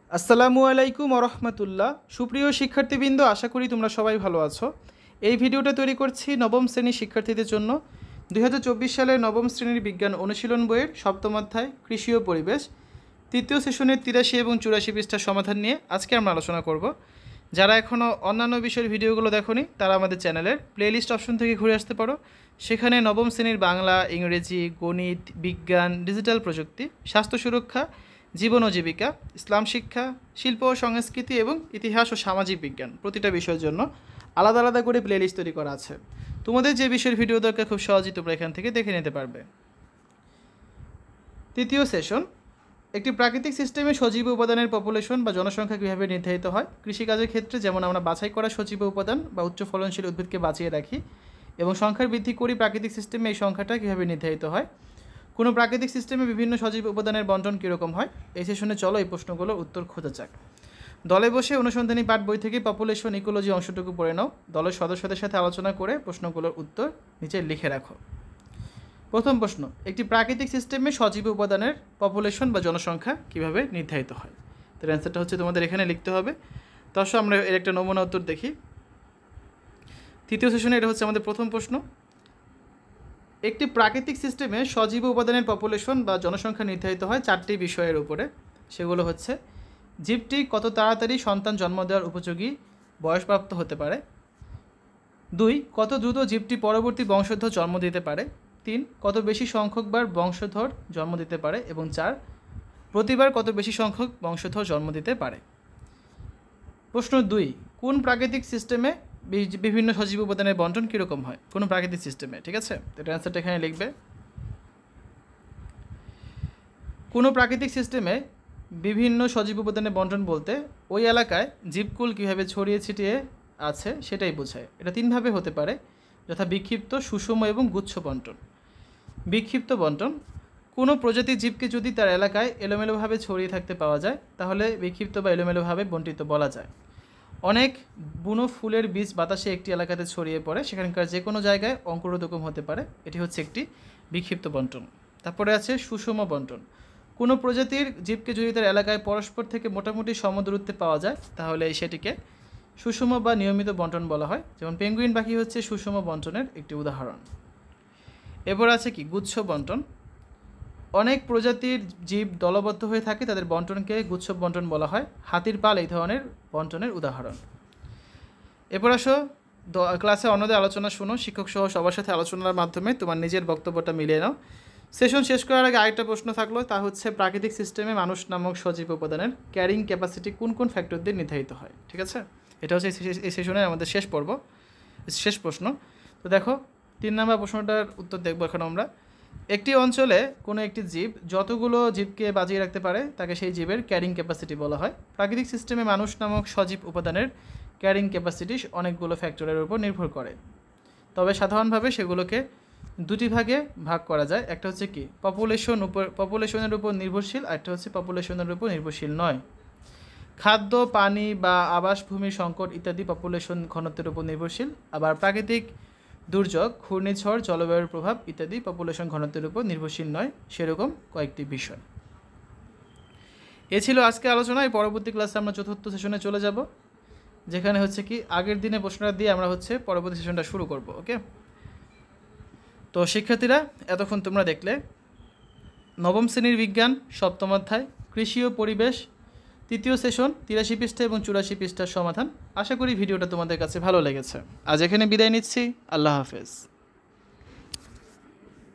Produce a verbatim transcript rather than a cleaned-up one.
আসসালামু আলাইকুম ওরহমতুল্লাহ। সুপ্রিয় শিক্ষার্থীবৃন্দ, আশা করি তোমরা সবাই ভালো আছো। এই ভিডিওটা তৈরি করছি নবম শ্রেণীর শিক্ষার্থীদের জন্য। দুই হাজার চব্বিশ সালের নবম শ্রেণীর বিজ্ঞান অনুশীলন বইয়ের সপ্তম অধ্যায় কৃষি ও পরিবেশ তৃতীয় সেশনের তিরাশি এবং চুরাশি পৃষ্ঠার সমাধান নিয়ে আজকে আমরা আলোচনা করব। যারা এখনও অন্যান্য বিষয়ের ভিডিওগুলো দেখোনি তারা আমাদের চ্যানেলের প্লেলিস্ট অপশন থেকে ঘুরে আসতে পারো। সেখানে নবম শ্রেণীর বাংলা, ইংরেজি, গণিত, বিজ্ঞান, ডিজিটাল প্রযুক্তি, স্বাস্থ্য সুরক্ষা, জীবন ও জীবিকা, ইসলাম শিক্ষা, শিল্প ও সংস্কৃতি এবং ইতিহাস ও সামাজিক বিজ্ঞান প্রতিটা বিষয়ের জন্য আলাদা আলাদা করে প্লেলিস্ট তৈরি করা আছে। তোমাদের যে বিষয়ের ভিডিও দরকার খুব সহজেই তোমরা এখান থেকে দেখে নিতে পারবে। তৃতীয় সেশন, একটি প্রাকৃতিক সিস্টেমে সজীব উপাদানের পপুলেশন বা জনসংখ্যা কীভাবে নির্ধারিত হয়। কৃষিকাজের ক্ষেত্রে যেমন আমরা বাছাই করা সজীব উপাদান বা উচ্চ ফলনশীল উদ্ভিদকে বাঁচিয়ে রাখি এবং সংখ্যার বৃদ্ধি করি, প্রাকৃতিক সিস্টেমে এই সংখ্যাটা কীভাবে নির্ধারিত হয়। কোনো প্রাকৃতিক সিস্টেমে বিভিন্ন সজীব উপাদানের বণ্টন কীরকম হয়। এই সেশনে চলো এই প্রশ্নগুলোর উত্তর খোঁজা যাক। দলে বসে অনুসন্ধানী পাঠ বই থেকে পপুলেশন ইকোলজি অংশটুকু পড়ে নাও। দলের সদস্যদের সাথে আলোচনা করে প্রশ্নগুলোর উত্তর নিচে লিখে রাখো। প্রথম প্রশ্ন, একটি প্রাকৃতিক সিস্টেমে সজীব উপাদানের পপুলেশন বা জনসংখ্যা কীভাবে নির্ধারিত হয়। তার অ্যান্সারটা হচ্ছে তোমাদের এখানে লিখতে হবে। তো আসো আমরা এর একটা নমুনা উত্তর দেখি। তৃতীয় সেশনে এটা হচ্ছে আমাদের প্রথম প্রশ্ন। একটি প্রাকৃতিক সিস্টেমে সজীব উপাদানের পপুলেশন বা জনসংখ্যা নির্ধারিত হয় চারটি বিষয়ের উপরে। সেগুলো হচ্ছে জীবটি কত তাড়াতাড়ি সন্তান জন্ম দেওয়ার উপযোগী বয়সপ্রাপ্ত হতে পারে, দুই কত দ্রুত জীবটি পরবর্তী বংশধর জন্ম দিতে পারে, তিন কত বেশি সংখ্যকবার বংশধর জন্ম দিতে পারে এবং চার প্রতিবার কত বেশি সংখ্যক বংশধর জন্ম দিতে পারে। প্রশ্ন দুই, কোন প্রাকৃতিক সিস্টেমে বিভিন্ন সজীব উপাদানের বণ্টন কীরকম হয়। কোনো প্রাকৃতিক সিস্টেমে, ঠিক আছে। এটা অ্যান্সারটা এখানে লিখবে। কোনো প্রাকৃতিক সিস্টেমে বিভিন্ন সজীব উপাদানের বণ্টন বলতে ওই এলাকায় জীবকুল কীভাবে ছড়িয়ে ছিটিয়ে আছে সেটাই বোঝায়। এটা তিনভাবে হতে পারে, যথা বিক্ষিপ্ত, সুষম এবং গুচ্ছ বণ্টন। বিক্ষিপ্ত বণ্টন, কোনো প্রজাতির জীবকে যদি তার এলাকায় এলোমেলোভাবে ছড়িয়ে থাকতে পাওয়া যায় তাহলে বিক্ষিপ্ত বা এলোমেলোভাবে বণ্টিত বলা যায়। অনেক বুনো ফুলের বীজ বাতাসে একটি এলাকাতে ছড়িয়ে পড়ে, সেখানকার যে কোনো জায়গায় অঙ্কুরোদ্গম হতে পারে, এটি হচ্ছে একটি বিক্ষিপ্ত বণ্টন। তারপরে আছে সুষম বণ্টন, কোনো প্রজাতির জীবকে যদি তার এলাকায় পরস্পর থেকে মোটামুটি সমদূরত্বে পাওয়া যায় তাহলে সেটিকে সুষম বা নিয়মিত বণ্টন বলা হয়। যেমন পেঙ্গুইন পাখি হচ্ছে সুষম বণ্টনের একটি উদাহরণ। এরপর আছে কি গুচ্ছ বণ্টন, অনেক প্রজাতির জীব দলবদ্ধ হয়ে থাকে, তাদের বণ্টনকে গুচ্ছ বণ্টন বলা হয়। হাতির পাল এই ধরনের বণ্টনের উদাহরণ। এরপর আসো ক্লাসে অন্যদের আলোচনা শোনো, শিক্ষক সহ সবার সাথে আলোচনার মাধ্যমে তোমার নিজের বক্তব্যটা মিলিয়ে নাও। সেশন শেষ করার আগে আরেকটা প্রশ্ন থাকলো, তা হচ্ছে প্রাকৃতিক সিস্টেমে মানুষ নামক সজীব উপাদানের ক্যারিং ক্যাপাসিটি কোন কোন ফ্যাক্টর দিয়ে নির্ধারিত হয়। ঠিক আছে, এটা হচ্ছে এই সেশনের আমাদের শেষ পর্ব, শেষ প্রশ্ন। তো দেখো তিন নম্বর প্রশ্নটার উত্তর দেখবো এখন আমরা। একটি অঞ্চলে কোনো একটি জীব যতগুলো জীবকে বাঁচিয়ে রাখতে পারে তাকে সেই জীবের ক্যারিং ক্যাপাসিটি বলা হয়। প্রাকৃতিক সিস্টেমে মানুষ নামক সজীব উপাদানের ক্যারিং ক্যাপাসিটি অনেকগুলো ফ্যাক্টরের উপর নির্ভর করে, তবে সাধারণভাবে সেগুলোকে দুটি ভাগে ভাগ করা যায়। একটা হচ্ছে কি পপুলেশন উপর পপুলেশনের উপর নির্ভরশীল, আর একটা হচ্ছে পপুলেশনের উপর নির্ভরশীল নয়। খাদ্য, পানি বা আবাসভূমির সংকট ইত্যাদি পপুলেশন ঘনত্বের উপর নির্ভরশীল। আবার প্রাকৃতিক দুর্যোগ, ঘূর্ণিঝড়, জলবায়ুর প্রভাব ইত্যাদি পপুলেশন ঘনত্বের উপর নির্ভরশীল নয়। সেরকম কয়েকটি বিষয়। এ ছিল আজকে আলোচনা। এই পরবর্তী ক্লাসে আমরা চতুর্থ সেশনে চলে যাব, যেখানে হচ্ছে কি আগের দিনে প্রশ্নটা দিয়ে আমরা হচ্ছে পরবর্তী সেশনটা শুরু করব। ওকে, তো শিক্ষার্থীরা এতক্ষণ তোমরা দেখলে নবম শ্রেণীর বিজ্ঞান সপ্তম অধ্যায় কৃষি ও পরিবেশ তৃতীয় সেশন তিরাশি পৃষ্ঠা এবং চুরাশি পৃষ্ঠার সমাধান। আশা করি ভিডিওটা তোমাদের কাছে ভালো লেগেছে। আজ এখানে বিদায় নিচ্ছি। আল্লাহ হাফেজ।